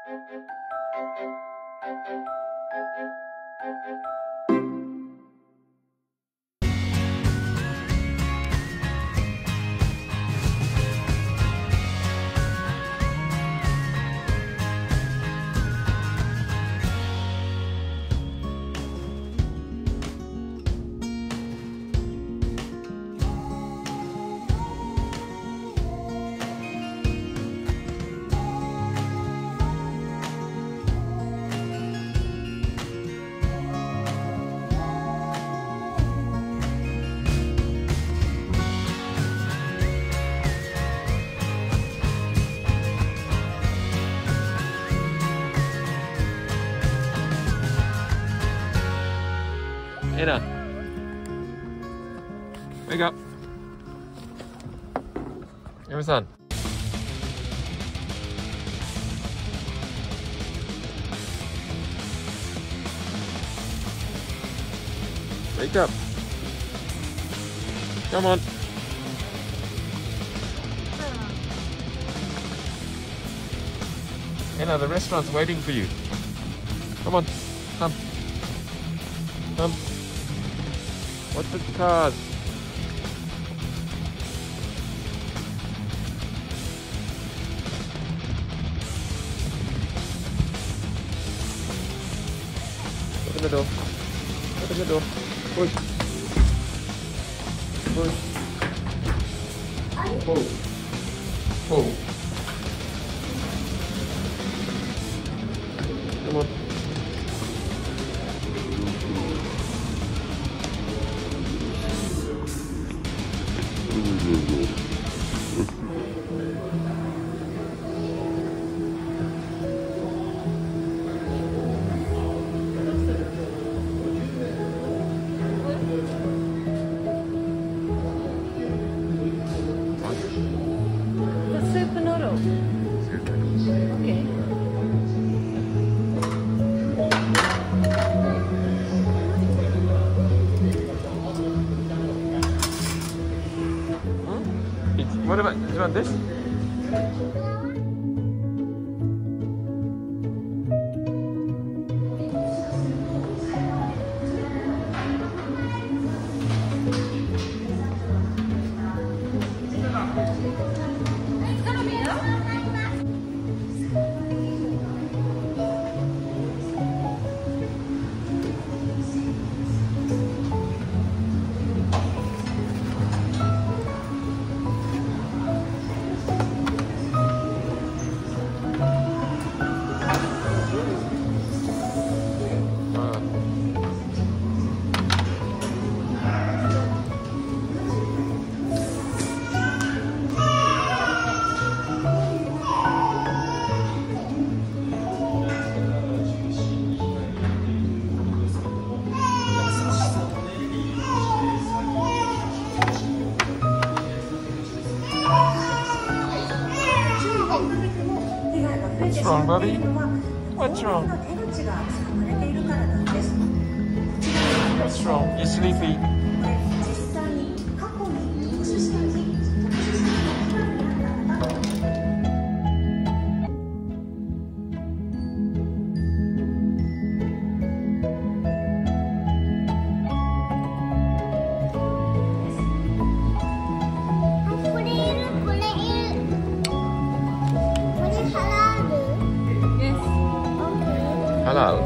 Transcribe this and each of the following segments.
Anna, wake up. Emma-san. Wake up. Come on. Anna, the restaurant's waiting for you. Come on, come. Come. What's the cars? Open the door. Open the door. Push. Push. Pull. Pull. Come on. What about, do you want this? What's wrong, Bobby? What's wrong? What's wrong? You're sleepy. Halal.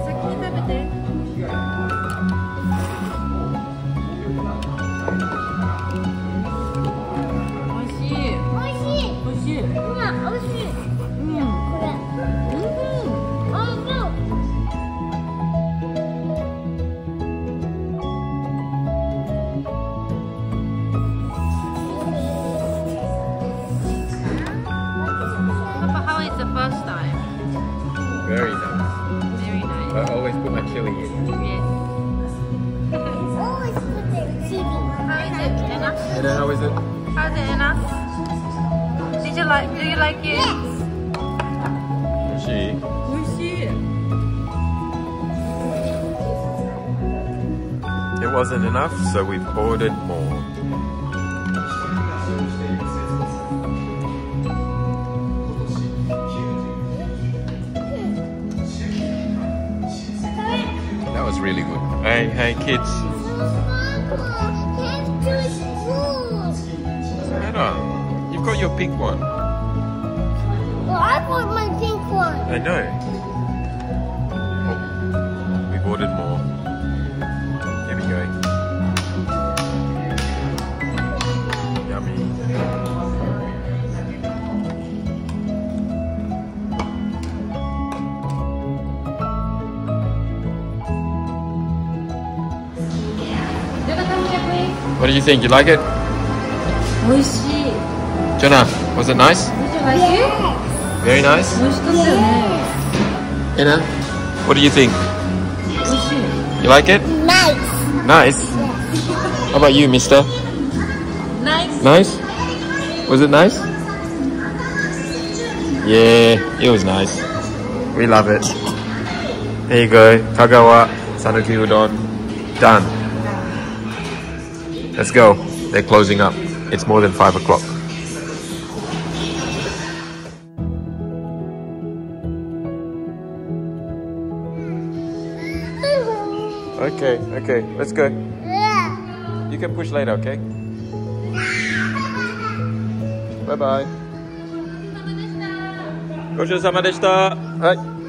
How is the first time? Very nice. Very nice. I always put my chili in. Yes. Always put the chili. How is it, Anna? And then how is it? How's it, Anna? Did you like? Do you like it? Yes. She. It wasn't enough, so we've ordered more. really good. Hey kids. Anna, you've got your pink one. Well, I want my pink one. I know. Oh, we've ordered more. Here we go. Yummy. What do you think? You like it? Jonah, was it nice? Very nice? Anna, what do you think? You like it? Nice. Nice? How about you, mister? Nice. Nice? Was it nice? Yeah, it was nice. We love it. There you go. Kagawa, Sanuki Udon. Done. Let's go. They're closing up. It's more than 5 o'clock. Okay, let's go. You can push later, okay? Bye bye. ごちそうさまでした。はい。